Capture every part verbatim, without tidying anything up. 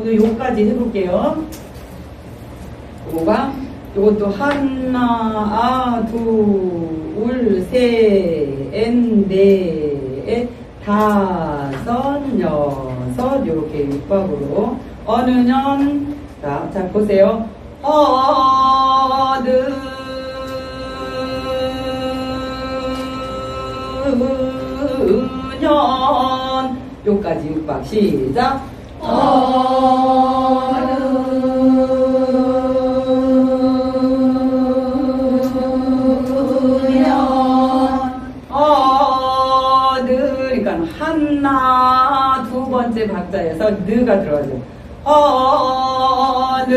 오늘 요까지 해볼게요. 요거가 요것도 하나, 아, 둘, 셋, 넷, 다섯, 여섯, 요렇게 육박으로 어느 년, 자, 자 보세요. 어느 년 요까지 육박 시작. 어느 년 어느 그러니까 하나 두 번째 박자에서 느가 들어가죠. 어느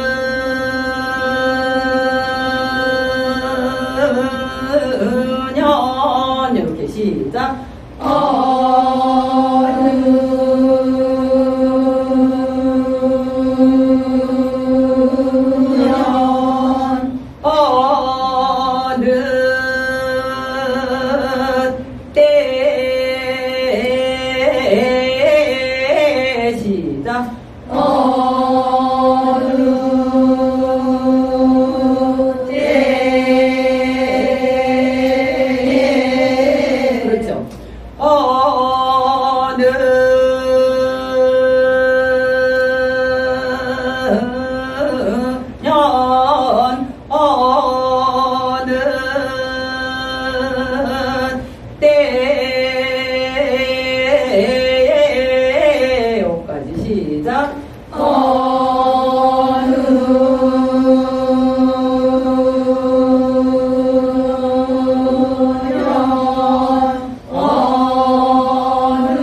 년 이렇게 시작. 어느 년 어느 때 시작. 어느 때 그렇죠. 어느 년 어느 때 여기까지 시작. 어느 년 어느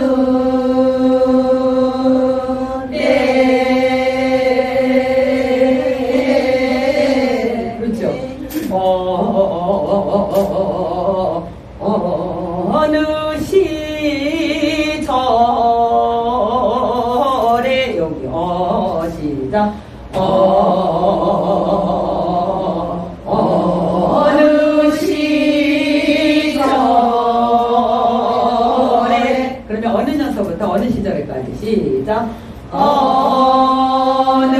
때 그렇죠. 어, 어느 시절에 여기 어 시작. 어, 어느 시절에 그러면 어느 년서부터 어느 시절에까지 시작. 어느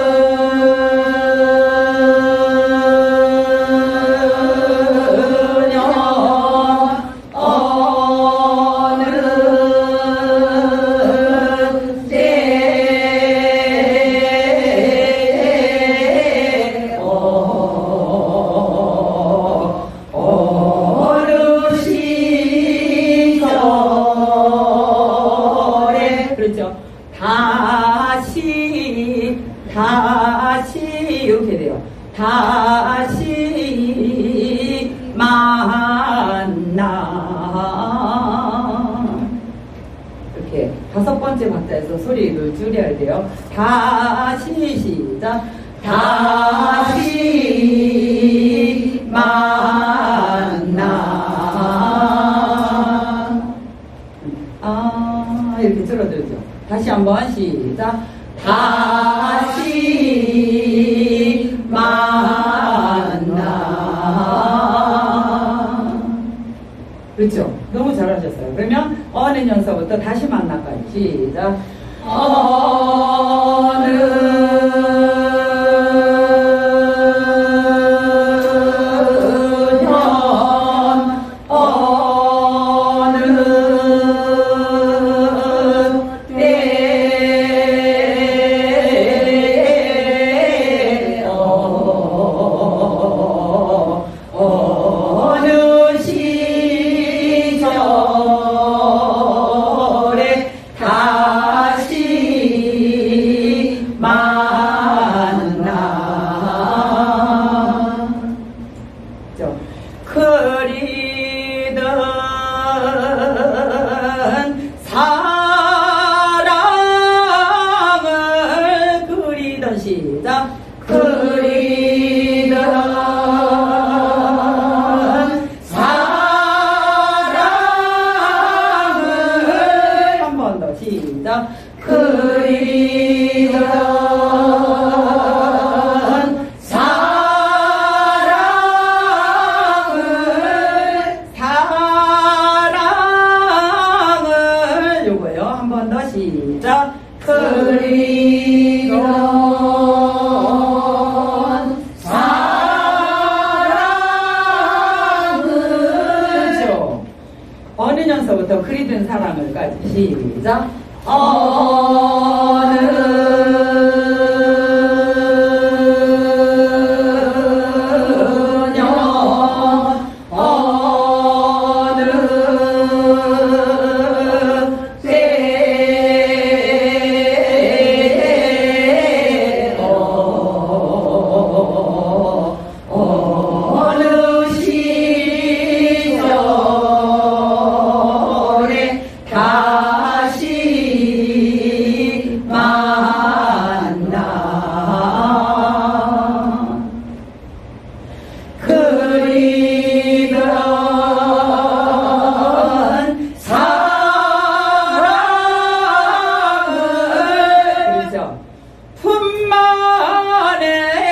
년 어느 때 어, 어느 시절에 그렇죠. 다시 다시 이렇게 돼요. 다시 만나 이렇게 다섯 번째 박자에서 소리를 줄여야 돼요. 다시 시작. 다시 만나 아 이렇게 줄어들죠. 다시 한번 시작. 다시 만나 그렇죠. 너무 잘하셨어요. 그러면 어느 년서부터 다시 만나까지 시작. 어느 다시 시작. 어느 년 어느 때에 어느 시절에 다시 만나 그리던 사랑을 그렇죠. 품만에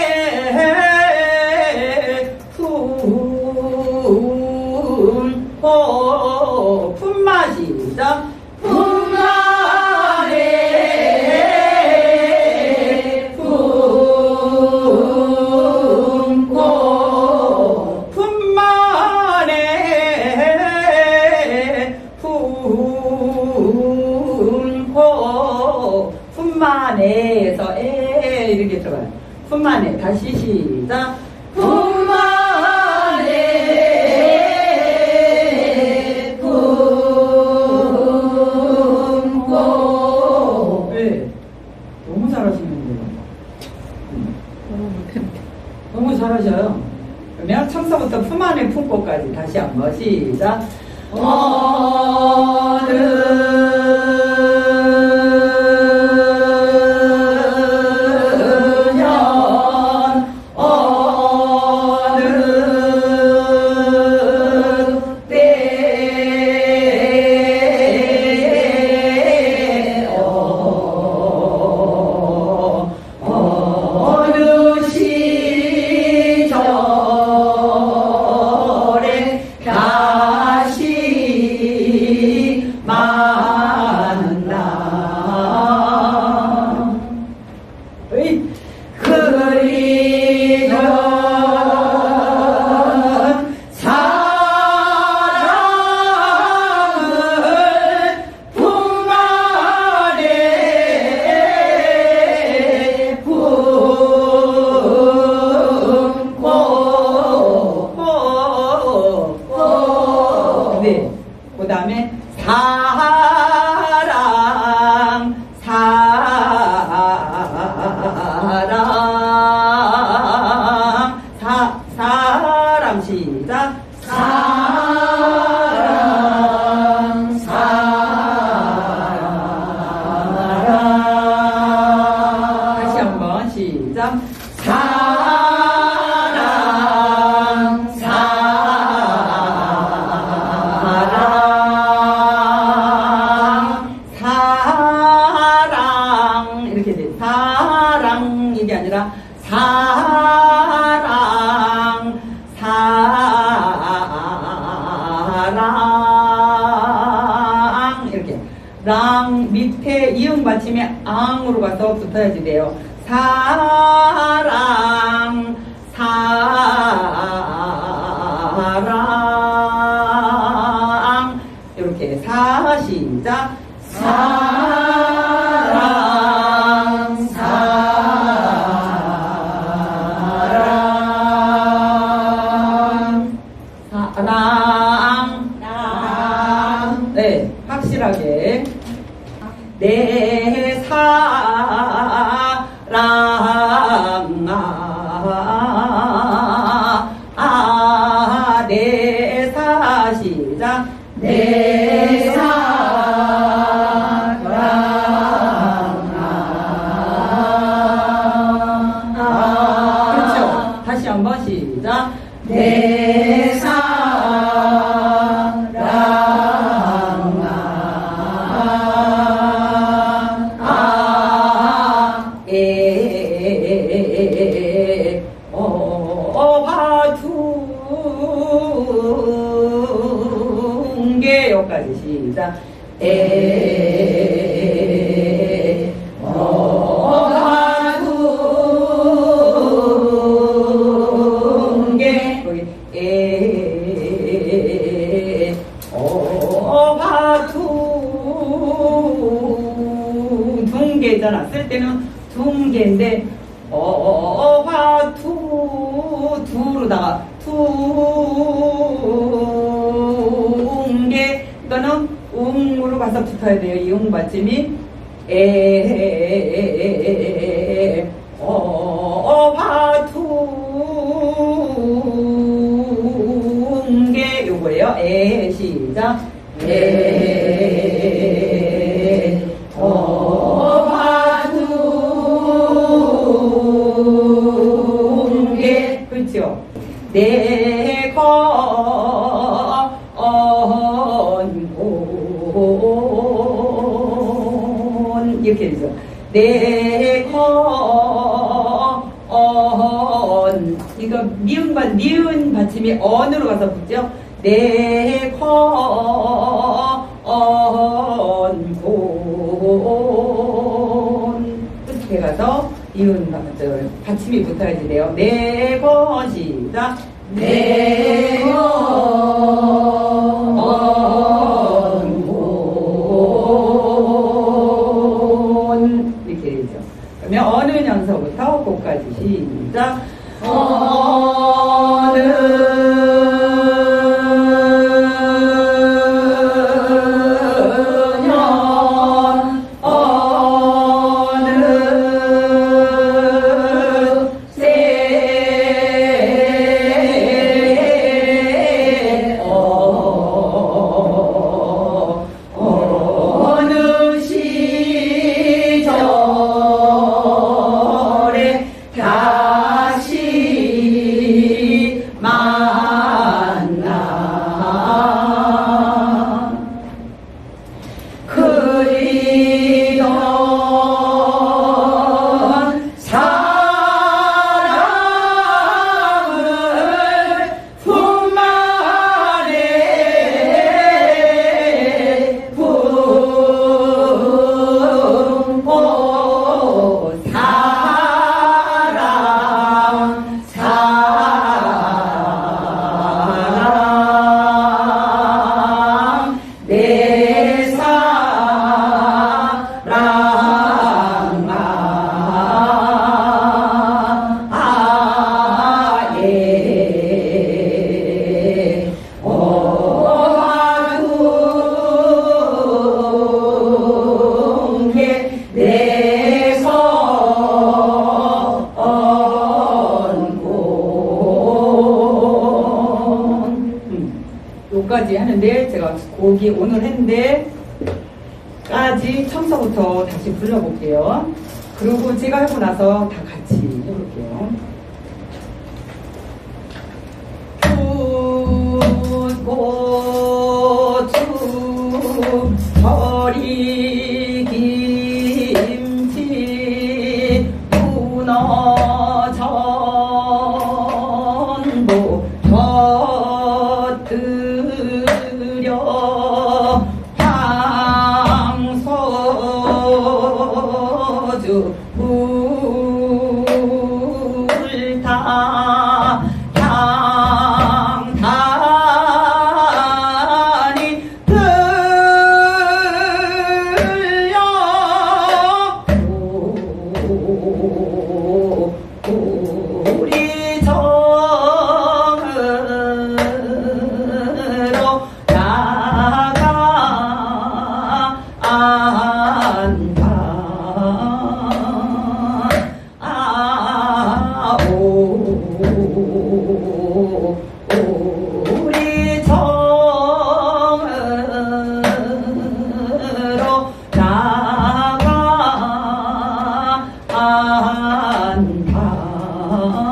품고 품마 시작. 품만에 품고 품만에 품고 품만에에서 에 이렇게 들어가요. 품만에 다시 시작. 품만에 품고 네. 너무 잘하시는데요. 너무 잘하셔요. 그러면 청서부터 품안에 품고까지 다시 한번 시작. 어느 년 어느 때에 어 어느 시절에 다시 만나 으이. 그리던 사랑을 품만에 품고 네. 그 다음에 사랑 사랑 사 사랑 시작. 사랑 사랑 다시 한번 시작. 사랑 사랑 사랑 이렇게 돼. 사랑 이게 아니라 사랑 사랑 이렇게 랑 밑에 이응 받침이 앙으로 가서 붙어야지 돼요. 사랑 사랑 이렇게 사 시작. 사랑 사랑 사랑 사랑 네 확실하게 내 사랑아 아, 내 사 시작. 내 사랑아 아, 그렇죠. 다시 한번 시작. 내 사랑아 아, 에, 어, 바, 둥개 여기까지 시작. 에, 어, 바, 둥개 거기 에, 어, 바, 둥 개인데 어화 투 두로다가 퉁개 이거는 웅으로 가서 붙어야 돼요. 이 웅 받침이 에 어화 퉁개 요거예요. 에 시작 에 어화 퉁개 그렇죠. 내거 언곤 이렇게 되죠. 내거 언 이거 미음 받 미은 받침이 언으로 가서 붙죠. 내거 언곤 끝에 가서 이은 받침이 붙어야지 돼요. 내거 시작 내건 이렇게 되죠. 그러면 어느 연서부터 고까지 시작 어느 년 어느 새 어, 어느 시절에 다시 만나 그리던 사랑을 품안에 품고 사랑 사랑 내 사랑아 아예 어두운게 내서 언곤 음, 요까지 하는데 제가 곡이 오늘 했는데 까지 청서부터 다시 불러볼게요. 그리고 제가 하고 나서 다 같이 해볼게요. 풋고추 절이 김치 문어 전복 곁들여 황소주 불타 향단이 들려 우리 정으로 나가 안다 아 오 우리 정으로 나가 안다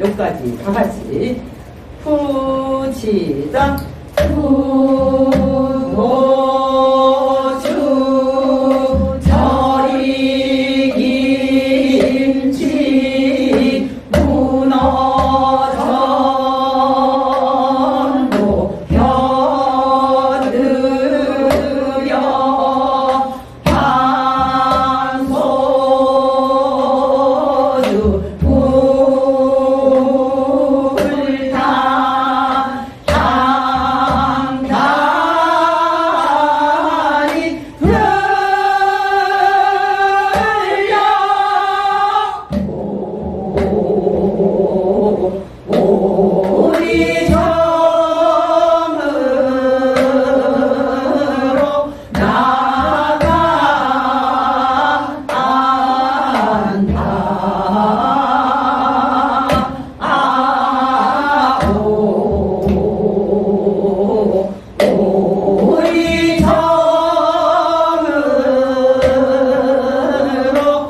여기까지 다 같이 푸 시작. 고추 절이 김치 문어 전도 벼들여 반소주 불타 당당히 들려 우리 점으로 나간다. 우리 점으로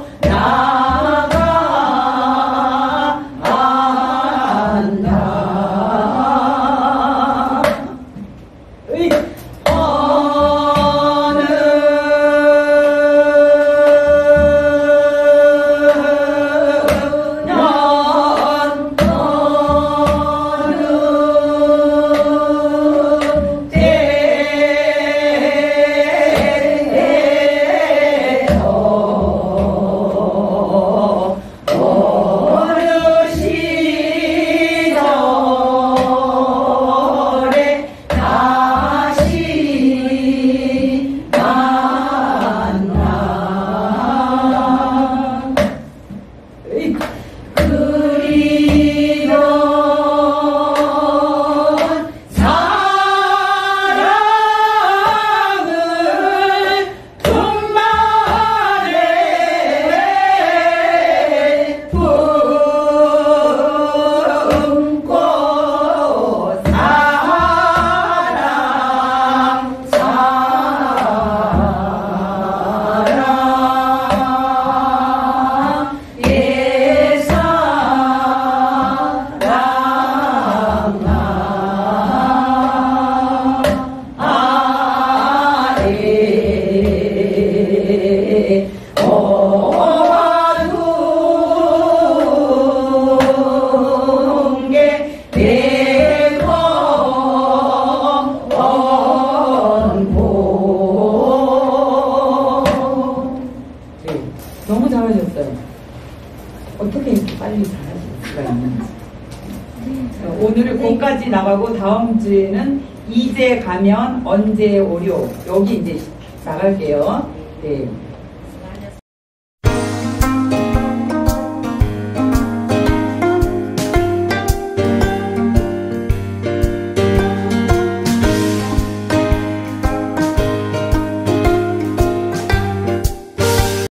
나간다. 으이. 어느 년 어느 때에서 어느 시절에 다시 만나 으이. 그리던 사랑을 정말에 품고 사랑 사랑 예 사랑아 아예 어두운 게 내건 원고. 네, 너무 잘하셨어요. 어떻게 이렇게 빨리 잘하실 수가 있는지. 자, 오늘은 거기까지 나가고 다음 주에는 이제 가면 언제 오려 여기 이제 나갈게요. 네.